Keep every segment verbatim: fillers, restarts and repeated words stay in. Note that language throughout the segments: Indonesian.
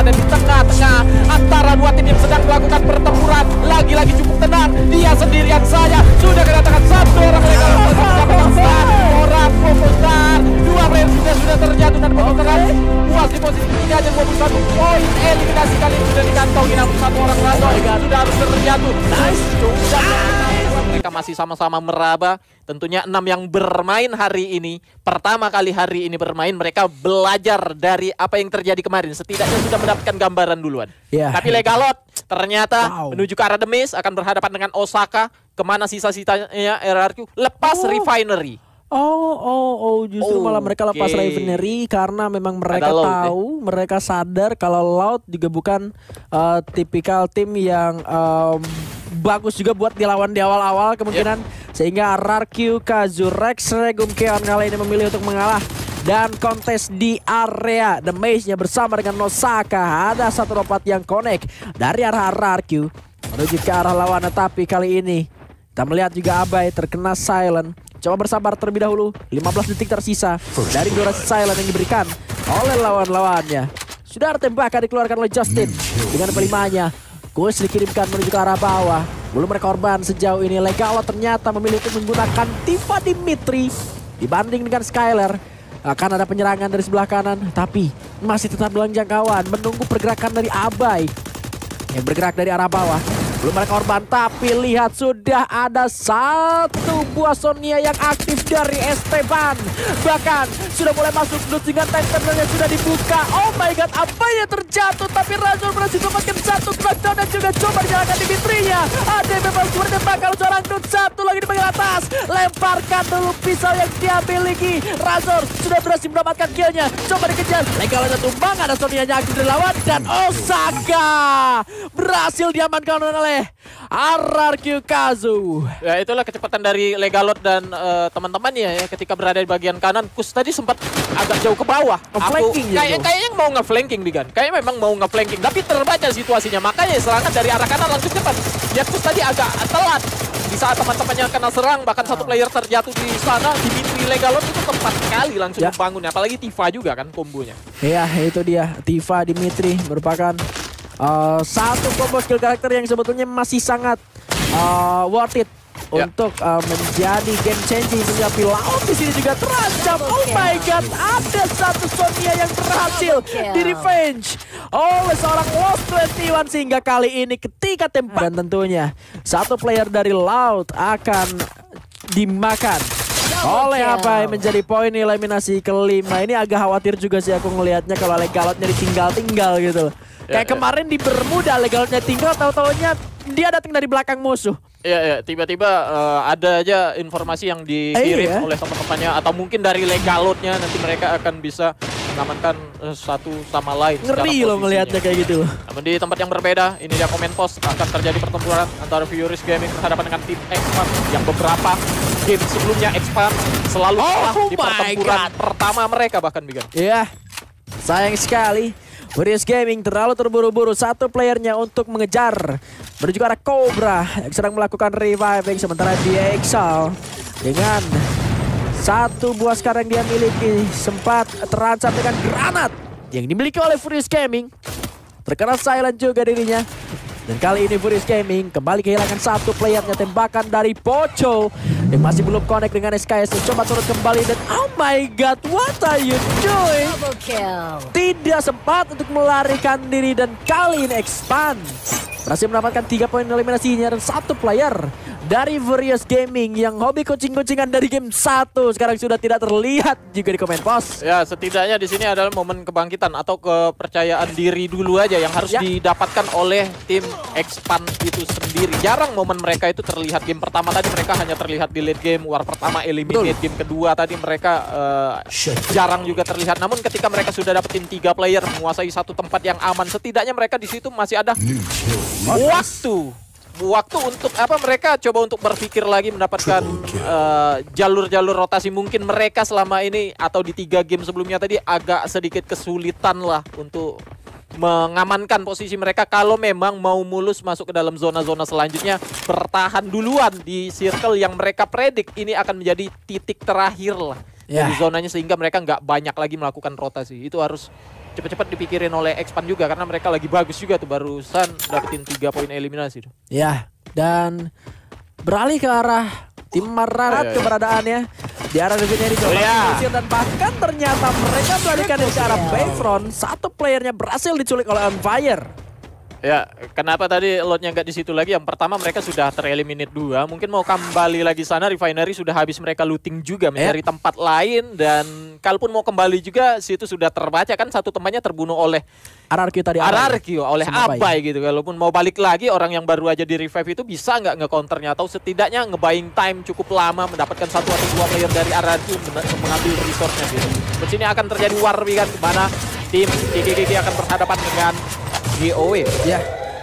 berada di tengah-tengah antara dua tim yang sedang melakukan pertempuran. Lagi-lagi cukup tenang, dia sendirian saja sudah kedatangan satu orang legal orang Fokustar. Dua player sudah sudah terjatuh dan Fokustar puas di posisi tiga dan dua puluh satu poin. Eliminasi kali ini sudah dikantongi, namun satu orang Razor sudah harus terjatuh. Nice, mereka masih sama-sama meraba. Tentunya enam yang bermain hari ini, pertama kali hari ini bermain, mereka belajar dari apa yang terjadi kemarin. Setidaknya sudah mendapatkan gambaran duluan. Yeah. Tapi Legalot ternyata wow. menuju ke arah The Maze, akan berhadapan dengan Osaka. Kemana sisa-sisanya R R Q? Lepas oh. Refinery. Oh, oh, oh, justru oh, malah mereka lepas okay. Refinery karena memang mereka Loud, tahu, eh. mereka sadar kalau Loud juga bukan uh, tipikal tim yang um, bagus juga buat dilawan di awal-awal kemungkinan. Yep. Sehingga R R Q, Kazu, Rex, Regum, Keon kali ini memilih untuk mengalah. Dan kontes di area The Maze-nya bersama dengan Osaka. Ada satu lompat yang connect dari arah R R Q menuju ke arah lawan. Tapi kali ini kita melihat juga Abai terkena silent. Coba bersabar terlebih dahulu. lima belas detik tersisa dari durasi silent yang diberikan oleh lawan-lawannya. Sudah ada tembakan dikeluarkan oleh Justin dengan pelimanya. Gus dikirimkan menuju ke arah bawah. Belum berkorban sejauh ini. Legalot ternyata memilih untuk menggunakan Tifa Dimitri dibanding dengan Skyler. Akan ada penyerangan dari sebelah kanan, tapi masih tetap dalam jangkauan. Menunggu pergerakan dari Abai yang bergerak dari arah bawah. Belum ada korban, tapi lihat sudah ada satu buah Sonia yang aktif dari Esteban. Bahkan sudah mulai masuk dulu dengan tank terminalnya sudah dibuka. Oh my god, apa yang terjatuh? Tapi Razor berhasil mendapatkan satu knockdown dan juga coba dijalankan Dimitrinya. Ada yang memang sudah ditembakkan seorang Dut, satu lagi di bagian atas. Lemparkan dulu pisau yang dia miliki. Razor sudah berhasil mendapatkan killnya. Coba dikejar. Legalnya tumbang, ada Sonia yang aktif dari lawan. Dan Osaka berhasil diamankan oleh R R Q Kazu. Ya itulah kecepatan dari Legalot dan uh, teman-temannya ya ketika berada di bagian kanan. Kus tadi sempat agak jauh ke bawah. Aku kayak kayaknya mau nge-flanking nih kan. Kayaknya memang mau nge-flanking, tapi terbaca situasinya. Makanya serangan dari arah kanan langsung cepat. Lihat Kus tadi agak telat. Di saat teman-temannya kena serang, bahkan satu player terjatuh di sana, Dimitri Legalot itu tepat sekali langsung ya. membangunnya. Apalagi Tifa juga kan kombonya. Iya, itu dia. Tifa Dimitri merupakan Uh, satu combo skill karakter yang sebetulnya masih sangat uh, worth it yeah. untuk uh, menjadi game changing. Tapi lawan di sini juga terancam. Oh my god, ada satu Sonia yang berhasil di revenge oleh seorang Lost dua puluh satu sehingga kali ini ketika tembak dan tentunya satu player dari Loud akan dimakan oleh apa yang menjadi poin eliminasi kelima. Ini agak khawatir juga sih aku ngelihatnya kalau Legalotnya ditinggal-tinggal gitu. Kayak ya, kemarin ya. di Bermuda Legalotnya tinggal, tahu-taunya dia datang dari belakang musuh. Iya, ya, tiba-tiba uh, ada aja informasi yang dikirim eh, iya. oleh teman-temannya atau mungkin dari Legalotnya, nanti mereka akan bisa mengamankan uh, satu sama lain. Ngeri loh ngelihatnya kayak gitu. Namun di tempat yang berbeda, ini dia komen post akan terjadi pertempuran antara Furious Gaming berhadapan dengan tim X-Pan yang beberapa game sebelumnya X-Pan selalu kalah oh, di pertempuran God. pertama mereka bahkan Bigan. Iya, sayang sekali. Furious Gaming terlalu terburu-buru satu playernya untuk mengejar menuju ke arah Cobra yang sedang melakukan reviving, sementara dia Exal dengan satu buah sekarang dia miliki sempat terancam dengan granat yang dimiliki oleh Furious Gaming. Terkena silent juga dirinya. Dan kali ini Furious Gaming kembali kehilangan satu playernya, tembakan dari Pocho yang masih belum connect dengan S K S. Coba turun kembali dan oh my god, what are you doing? Tidak sempat untuk melarikan diri dan kali ini Expand berhasil mendapatkan tiga poin eliminasinya dan satu player dari Furious Gaming yang hobi kucing-kucingan dari game satu sekarang sudah tidak terlihat juga di komen pos. Ya, setidaknya di sini adalah momen kebangkitan atau kepercayaan diri dulu aja yang harus ya. didapatkan oleh tim Expand itu sendiri. Jarang momen mereka itu terlihat. Game pertama tadi mereka hanya terlihat di late game, war pertama eliminate. Betul. Game kedua tadi mereka uh, jarang juga terlihat. Namun ketika mereka sudah dapetin tiga player menguasai satu tempat yang aman, setidaknya mereka di situ masih ada waktu waktu untuk apa mereka coba untuk berpikir lagi mendapatkan jalur-jalur uh, rotasi. Mungkin mereka selama ini atau di tiga game sebelumnya tadi agak sedikit kesulitan lah untuk mengamankan posisi mereka kalau memang mau mulus masuk ke dalam zona-zona selanjutnya. Bertahan duluan di circle yang mereka predik ini akan menjadi titik terakhir lah yeah. di zonanya, sehingga mereka nggak banyak lagi melakukan rotasi. Itu harus cepet-cepet dipikirin oleh Xpan juga karena mereka lagi bagus juga tuh barusan dapetin tiga poin eliminasi tuh. Ya, dan beralih ke arah tim Mararat oh, iya, iya. keberadaannya di arah Refinery oh, iya. dan bahkan ternyata mereka melarikan diri ke arah Bayfront. Satu playernya berhasil diculik oleh On Fire. Ya, kenapa tadi loadnya nggak di situ lagi? Yang pertama mereka sudah tereliminate dua, mungkin mau kembali lagi sana. Refinery sudah habis mereka looting juga mencari eh. tempat lain, dan kalaupun mau kembali juga situ sudah terbaca kan satu temannya terbunuh oleh R R Q tadi. R R Q oleh Abai gitu. Kalaupun mau balik lagi orang yang baru aja di revive itu bisa nggak nge-counternya atau setidaknya nge-buying time cukup lama mendapatkan satu atau dua player dari R R Q mengambil resource-nya gitu. Di sini akan terjadi war kan mana tim G G G G akan berhadapan dengan G O W. Ya.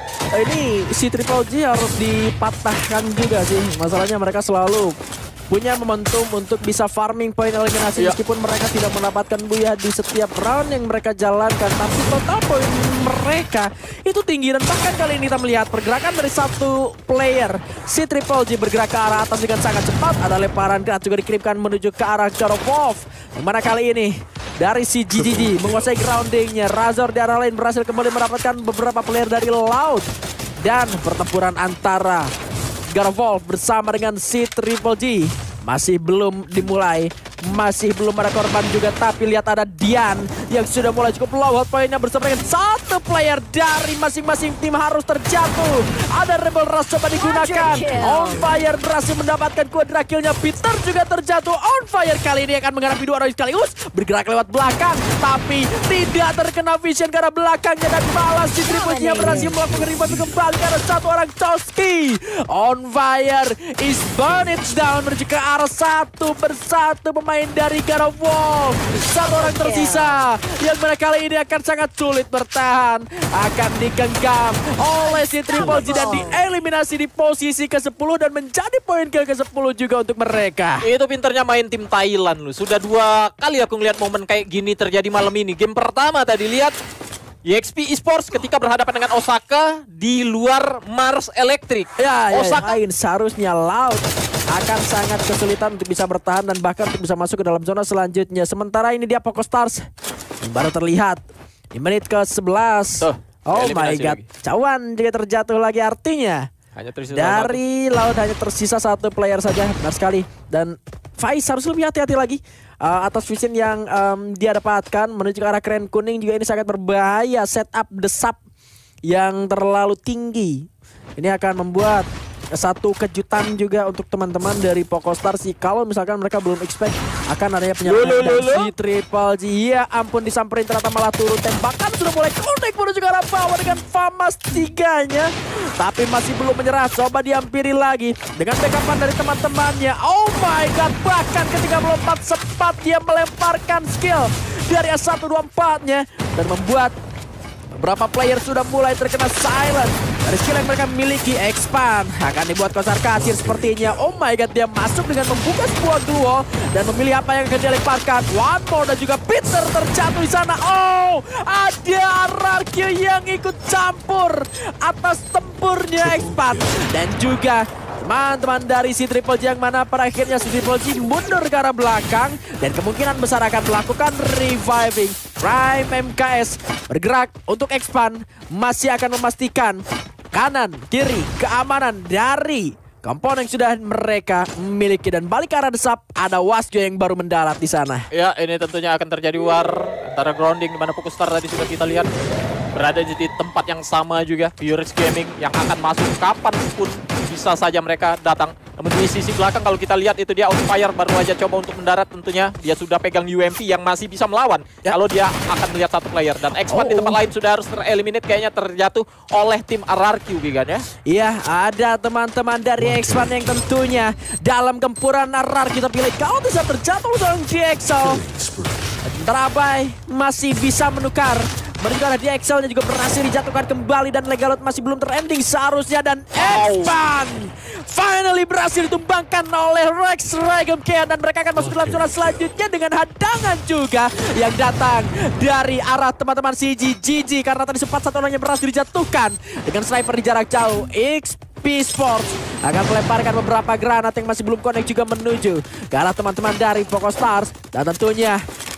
Ini si Triple G harus dipatahkan juga sih. Masalahnya mereka selalu punya momentum untuk bisa farming poin eliminasi ya. Meskipun mereka tidak mendapatkan buya di setiap round yang mereka jalankan, tapi total poin mereka itu tinggi. Dan bahkan kali ini kita melihat pergerakan dari satu player, si Triple G bergerak ke arah atas dengan sangat cepat. Ada lemparan granat juga dikirimkan menuju ke arah God of War, yang mana kali ini dari si G G G menguasai groundingnya. Razor di arah lain berhasil kembali mendapatkan beberapa player dari Loud. Dan pertempuran antara God of War bersama dengan si Triple G masih belum dimulai. Masih belum ada korban juga, tapi lihat ada Dian yang sudah mulai cukup low hot poinnya bersama dengan satu player dari masing-masing tim harus terjatuh. Ada Rebel Rush coba digunakan. On Fire berhasil mendapatkan quadra kill-nya. Peter juga terjatuh. On Fire kali ini akan menghadapi dua orang sekaligus, bergerak lewat belakang, tapi tidak terkena vision karena belakangnya, dan malah si Triple G berhasil melakukan revive kembali karena satu orang Toski. On Fire is burn it down menuju ke arah satu persatu pemain dari God of War. Satu orang tersisa yang mana kali ini akan sangat sulit bertahan, akan digenggam oleh si Triple G dan dieliminasi di posisi ke sepuluh dan menjadi poin kill ke sepuluh juga untuk mereka. Itu pinternya main tim Thailand lu. Sudah dua kali aku ngeliat momen kayak gini terjadi malam ini. Game pertama tadi lihat E X P Esports ketika berhadapan dengan Osaka di luar Mars Electric. Ya, Osaka ya, lain seharusnya Loud akan sangat kesulitan untuk bisa bertahan dan bahkan untuk bisa masuk ke dalam zona selanjutnya. Sementara ini dia Poco Stars yang baru terlihat di menit ke sebelas. Tuh, oh my god, lagi. Cawan juga terjatuh lagi, artinya hanya dari Laut hanya tersisa satu player saja. Benar sekali. Dan Faiz harus lebih hati-hati lagi uh, atas vision yang um, dia dapatkan menuju ke arah keren kuning. Juga ini sangat berbahaya, setup desap yang terlalu tinggi. Ini akan membuat satu kejutan juga untuk teman-teman dari Poco Stars sih. Kalau misalkan mereka belum expect akan adanya penyerangan dari si Triple G. Ya ampun, disamperin ternyata malah turun. Tembakan sudah mulai connect menuju ke arah bawah dengan Famas tiganya, tapi masih belum menyerah. Coba dihampiri lagi dengan backupan dari teman-temannya. Oh my god, bahkan ketika melompat sempat dia melemparkan skill dari S satu dua empat-nya dan membuat beberapa player sudah mulai terkena silent dari skill yang mereka miliki. Xpan akan dibuat kocar kacir sepertinya. Oh my god, dia masuk dengan membuka sebuah duo dan memilih apa yang akan dia lemparkan. One more dan juga Peter terjatuh di sana. Oh, ada R R Q yang ikut campur atas tempurnya Xpan dan juga teman-teman dari si Triple G, yang mana pada akhirnya si Triple G mundur ke arah belakang dan kemungkinan besar akan melakukan reviving. Prime M K S bergerak untuk Xpan, masih akan memastikan kanan kiri keamanan dari komponen yang sudah mereka miliki. Dan balik ke arah desap, ada Wasjo yang baru mendarat di sana. Ya, ini tentunya akan terjadi war antara grounding, di mana Poco Star tadi sudah kita lihat berada di tempat yang sama juga. Purix Gaming yang akan masuk kapan pun bisa saja mereka datang. Namun di sisi belakang kalau kita lihat itu dia On Fire baru aja coba untuk mendarat, tentunya dia sudah pegang U M P yang masih bisa melawan ya. Kalau dia akan melihat satu player, dan Xpan oh, di tempat oh. lain sudah harus tereliminate, kayaknya terjatuh oleh tim R R Q Gigan ya. Iya, ada teman-teman dari Xpan yang tentunya dalam gempuran R R Q terpilih. Kalau bisa terjatuh dalam G X O, Terabai masih bisa menukar. Berikutnya di Excel-nya juga berhasil dijatuhkan kembali dan Legalot masih belum terending seharusnya, dan Xpan finally berhasil ditumbangkan oleh Rex Regum K, dan mereka akan masuk dalam zona selanjutnya dengan hadangan juga yang datang dari arah teman-teman C G G G karena tadi sempat satu orangnya berhasil dijatuhkan dengan sniper di jarak jauh. X P Sports akan melemparkan beberapa granat yang masih belum connect juga menuju ke arah teman-teman dari Poco Stars, dan tentunya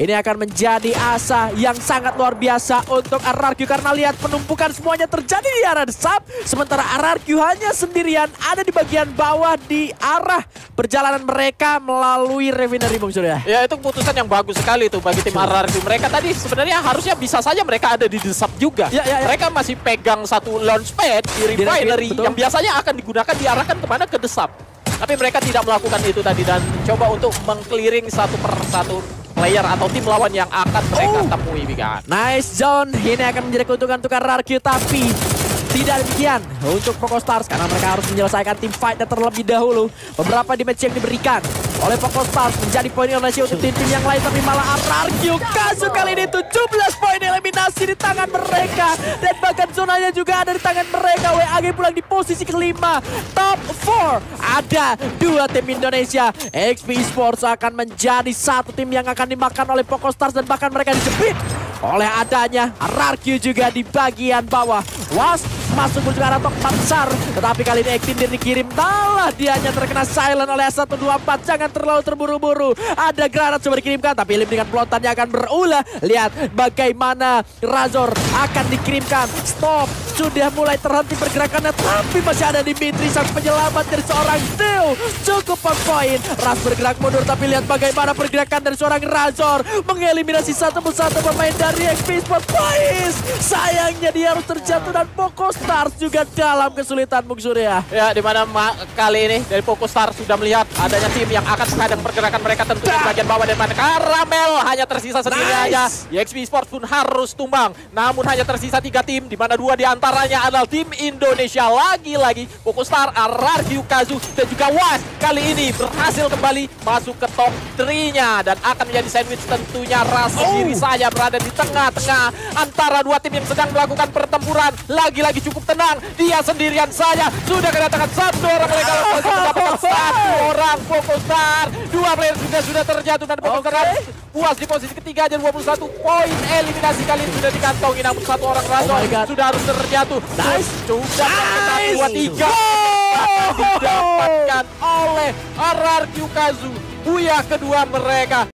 Ini akan menjadi asa yang sangat luar biasa untuk R R Q karena lihat penumpukan semuanya terjadi di arah desap, sementara R R Q hanya sendirian ada di bagian bawah di arah perjalanan mereka melalui Refinery, Bung Surya. Ya, itu keputusan yang bagus sekali tuh bagi tim R R Q. Mereka tadi sebenarnya harusnya bisa saja mereka ada di desap juga. Ya, ya, ya. Mereka masih pegang satu launchpad di Refinery yang biasanya akan digunakan diarahkan kemana, ke desap. Tapi mereka tidak melakukan itu tadi dan coba untuk meng-clearing satu per satu player atau tim lawan yang akan mereka oh. temui, Bigan. Nice zone. Ini akan menjadi keuntungan untuk R R Q, tapi tidak demikian untuk PocoStars karena mereka harus menyelesaikan tim fight terlebih dahulu. Beberapa damage yang diberikan oleh PocoStars menjadi poin eliminasi untuk tim-tim yang lain, tapi malah R R Q Kazu kali ini tujuh belas poin eliminasi di tangan mereka dan bahkan zonanya juga ada di tangan mereka. W A G pulang di posisi kelima. Top empat ada dua tim Indonesia. X P Esports akan menjadi satu tim yang akan dimakan oleh PocoStars dan bahkan mereka dijepit oleh adanya R R Q juga di bagian bawah. Was masuk menuju arah top empat besar, tetapi kali ini Extinder dikirim, malah dia hanya terkena silent oleh S satu dua empat. Jangan terlalu terburu-buru, ada granat coba dikirimkan, tapi Lim dengan pelontarnya akan berulah. Lihat bagaimana Razor akan dikirimkan. Stop, sudah mulai terhenti pergerakannya, tapi masih ada Dimitri sang penyelamat dari seorang Theo. Cukup on point, Raz bergerak mundur, tapi lihat bagaimana pergerakan dari seorang Razor mengeliminasi satu persatu pemain dari X P Esports. Pais, sayangnya dia harus terjatuh dan PocoStars juga dalam kesulitan, Bung Surya. Ya, dimana kali ini dari PocoStars sudah melihat adanya tim yang akan menghadang pergerakan mereka tentunya di bagian bawah, dan mana Karamel hanya tersisa sendiri nice. aja. X P Esports pun harus tumbang. Namun hanya tersisa tiga tim, di mana dua diantaranya adalah tim Indonesia. Lagi-lagi PocoStars, R R Q, Kazu, dan juga Was kali ini berhasil kembali masuk ke top tiga-nya dan akan menjadi sandwich tentunya. Ras sendiri oh. saja berada di tengah-tengah antara dua tim yang sedang melakukan pertempuran. Lagi-lagi cukup tenang, dia sendirian saja sudah kedatangan satu orang mereka mendapatkan satu orang PocoStars. Dua player juga sudah terjatuh dan PocoStars okay. puas di posisi ketiga aja. Dua puluh satu poin eliminasi kali ini sudah dikantongi, namun satu orang Razor oh sudah harus terjatuh. Nice, sudah nice. dua tiga didapatkan oleh R R Q Kazu, buyah kedua mereka.